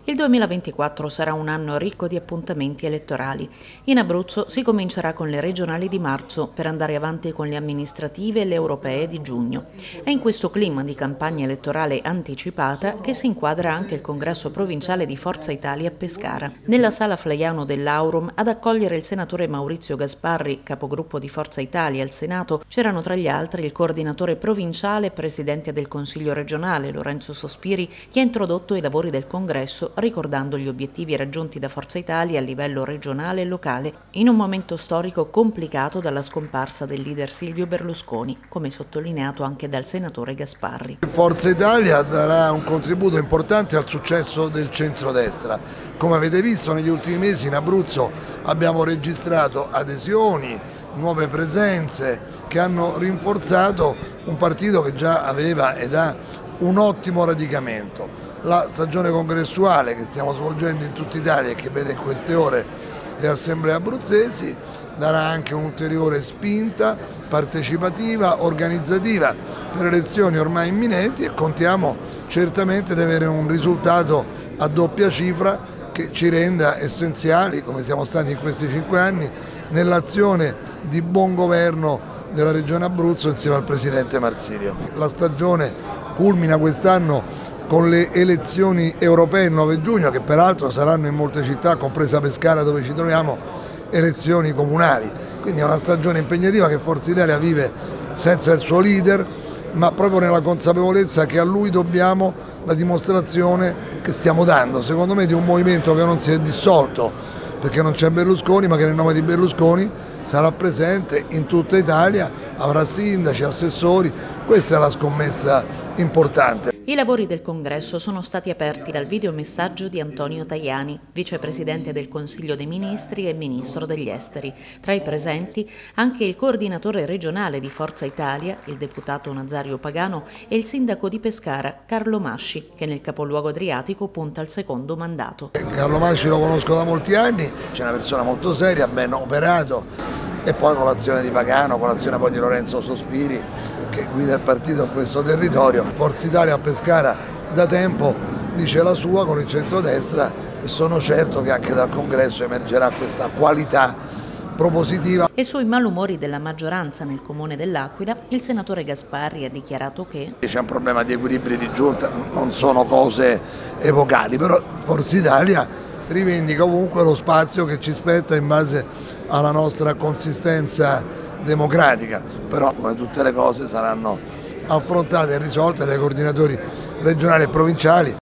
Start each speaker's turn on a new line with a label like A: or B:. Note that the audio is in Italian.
A: Il 2024 sarà un anno ricco di appuntamenti elettorali. In Abruzzo si comincerà con le regionali di marzo per andare avanti con le amministrative e le europee di giugno. È in questo clima di campagna elettorale anticipata che si inquadra anche il congresso provinciale di Forza Italia a Pescara. Nella sala Flaiano dell'Aurum ad accogliere il senatore Maurizio Gasparri, capogruppo di Forza Italia al Senato, c'erano tra gli altri il coordinatore provinciale e presidente del Consiglio regionale Lorenzo Sospiri, che ha introdotto i lavori del congresso ricordando gli obiettivi raggiunti da Forza Italia a livello regionale e locale in un momento storico complicato dalla scomparsa del leader Silvio Berlusconi, come sottolineato anche dal senatore Gasparri.
B: Forza Italia darà un contributo importante al successo del centrodestra. Come avete visto negli ultimi mesi in Abruzzo abbiamo registrato adesioni, nuove presenze che hanno rinforzato un partito che già aveva ed ha un ottimo radicamento. La stagione congressuale che stiamo svolgendo in tutta Italia e che vede in queste ore le assemblee abruzzesi darà anche un'ulteriore spinta partecipativa, organizzativa per elezioni ormai imminenti e contiamo certamente di avere un risultato a doppia cifra che ci renda essenziali, come siamo stati in questi 5 anni, nell'azione di buon governo della Regione Abruzzo insieme al Presidente Marsilio. La stagione culmina quest'anno con le elezioni europee il 9 giugno, che peraltro saranno in molte città, compresa Pescara dove ci troviamo, elezioni comunali. Quindi è una stagione impegnativa che Forza Italia vive senza il suo leader, ma proprio nella consapevolezza che a lui dobbiamo la dimostrazione che stiamo dando, secondo me, di un movimento che non si è dissolto, perché non c'è Berlusconi, ma che nel nome di Berlusconi sarà presente in tutta Italia, avrà sindaci, assessori. Questa è la scommessa importante.
A: I lavori del congresso sono stati aperti dal videomessaggio di Antonio Tajani, vicepresidente del Consiglio dei Ministri e ministro degli Esteri. Tra i presenti anche il coordinatore regionale di Forza Italia, il deputato Nazario Pagano, e il sindaco di Pescara, Carlo Masci, che nel capoluogo adriatico punta al secondo mandato.
B: Carlo Masci lo conosco da molti anni, c'è una persona molto seria, ben operato, e poi con l'azione di Pagano, con l'azione poi di Lorenzo Sospiri, che guida il partito in questo territorio. Forza Italia a Pescara da tempo dice la sua con il centrodestra e sono certo che anche dal congresso emergerà questa qualità propositiva.
A: E sui malumori della maggioranza nel comune dell'Aquila, il senatore Gasparri ha dichiarato che
B: c'è un problema di equilibri di giunta, non sono cose epocali, però Forza Italia rivendica comunque lo spazio che ci spetta in base alla nostra consistenza democratica, però come tutte le cose saranno affrontate e risolte dai coordinatori regionali e provinciali.